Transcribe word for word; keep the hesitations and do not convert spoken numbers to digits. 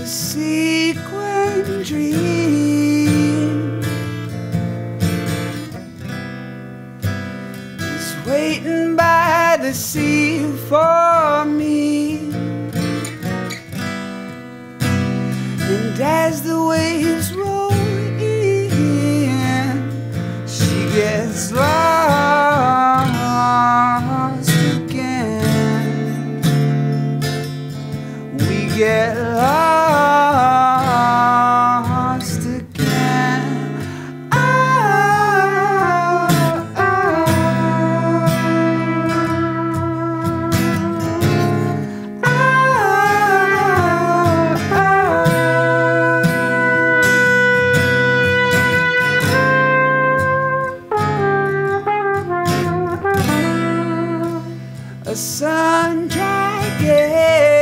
a sequin dream is waiting by the sea for me. And as the waves roll in, she gets lost again. We get lost again. Oh, oh, oh, oh. A sun dragon